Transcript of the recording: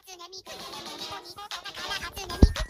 初音ミク、ニコニコとかから初音ミク。